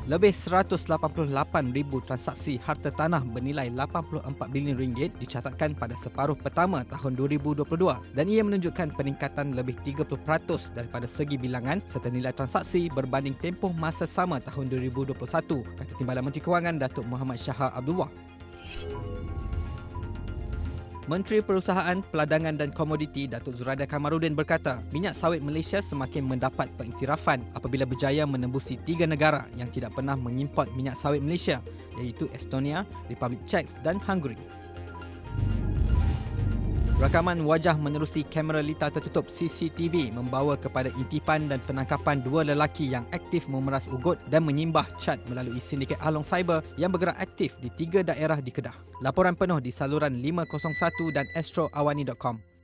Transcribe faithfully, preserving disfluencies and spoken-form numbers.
Lebih seratus lapan puluh lapan ribu transaksi harta tanah bernilai lapan puluh empat bilion ringgit dicatatkan pada separuh pertama tahun dua ribu dua puluh dua dan ia menunjukkan peningkatan lebih tiga puluh peratus daripada segi bilangan serta nilai transaksi berbanding tempoh masa sama tahun dua ribu dua puluh satu, kata Timbalan Menteri Kewangan Datuk Muhammad Shahar Abdullah. Menteri Perusahaan, Peladangan dan Komoditi Datuk Zuraida Kamarudin berkata, minyak sawit Malaysia semakin mendapat pengiktirafan apabila berjaya menembusi tiga negara yang tidak pernah mengimport minyak sawit Malaysia, iaitu Estonia, Republik Czech dan Hungary. Rakaman wajah menerusi kamera litar tertutup C C T V membawa kepada intipan dan penangkapan dua lelaki yang aktif memeras ugut dan menyimbah cat melalui sindiket Along Cyber yang bergerak aktif di tiga daerah di Kedah. Laporan penuh di saluran lima kosong satu dan astro awani dot com.